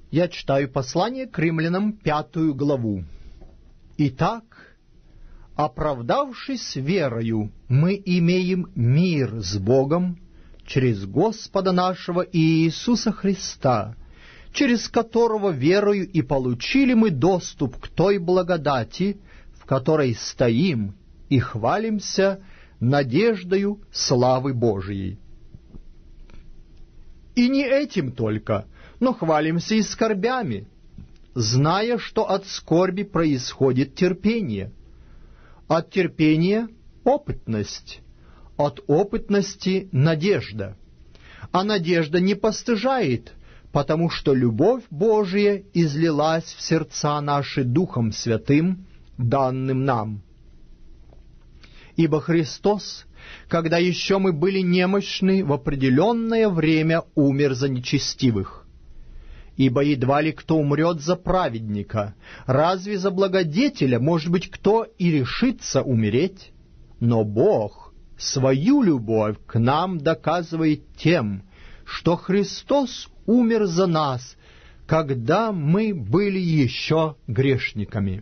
Я читаю послание к римлянам, 5 главу. «Итак, оправдавшись верою, мы имеем мир с Богом через Господа нашего Иисуса Христа, через которого верою и получили мы доступ к той благодати, в которой стоим и хвалимся надеждою славы Божией. И не этим только, но хвалимся и скорбями, зная, что от скорби происходит терпение, от терпения — опытность, от опытности — надежда. А надежда не постыжает, потому что любовь Божия излилась в сердца наши Духом Святым, данным нам. Ибо Христос, когда еще мы были немощны, в определенное время умер за нечестивых. Ибо едва ли кто умрет за праведника, разве за благодетеля, может быть, кто и решится умереть? Но Бог свою любовь к нам доказывает тем, что Христос умер за нас, когда мы были еще грешниками.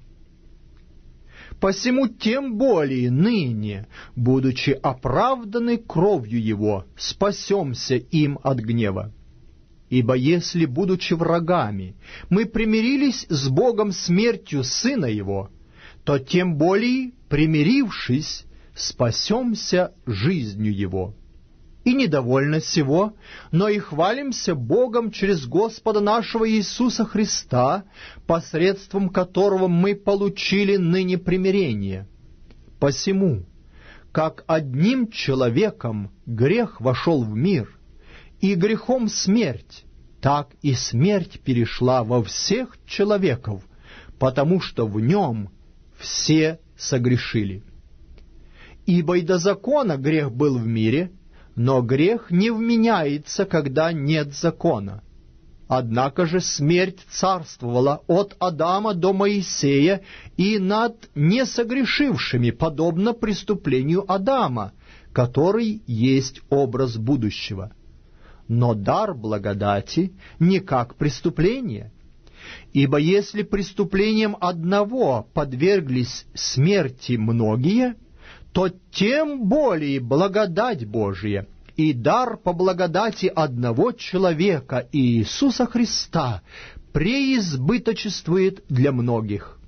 Посему тем более ныне, будучи оправданы кровью Его, спасемся им от гнева. Ибо если, будучи врагами, мы примирились с Богом смертью Сына Его, то тем более, примирившись, спасемся жизнью Его. И недовольно сего, но и хвалимся Богом через Господа нашего Иисуса Христа, посредством которого мы получили ныне примирение. Посему, как одним человеком грех вошел в мир, и грехом смерть, так и смерть перешла во всех человеков, потому что в нем все согрешили. Ибо и до закона грех был в мире, но грех не вменяется, когда нет закона. Однако же смерть царствовала от Адама до Моисея и над несогрешившими, подобно преступлению Адама, который есть образ будущего. Но дар благодати не как преступление. Ибо если преступлением одного подверглись смерти многие, то тем более благодать Божия и дар по благодати одного человека, Иисуса Христа, преизбыточествует для многих.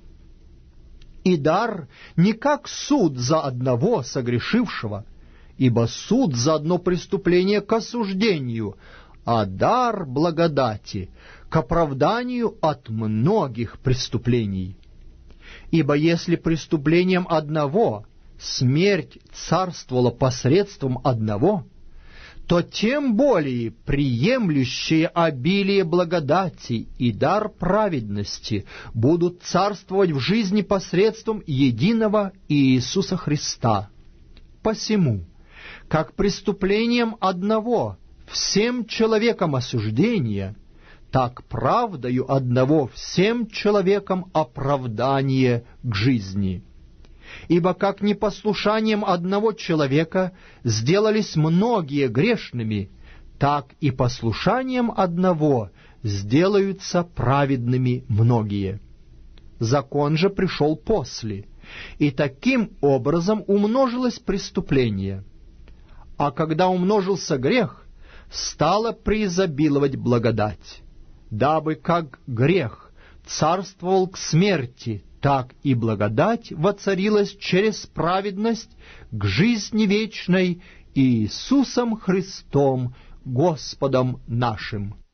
И дар не как суд за одного согрешившего, ибо суд за одно преступление к осуждению, а дар благодати к оправданию от многих преступлений. Ибо если преступлением одного смерть царствовала посредством одного, то тем более приемлющие обилие благодати и дар праведности будут царствовать в жизни посредством единого Иисуса Христа. Посему, как преступлением одного всем человекам осуждение, так правдою одного всем человекам оправдание к жизни. Ибо как непослушанием одного человека сделались многие грешными, так и послушанием одного сделаются праведными многие. Закон же пришел после, и таким образом умножилось преступление. А когда умножился грех, стала преизобиловать благодать, дабы как грех царствовал к смерти, так и благодать воцарилась через праведность к жизни вечной Иисусом Христом, Господом нашим.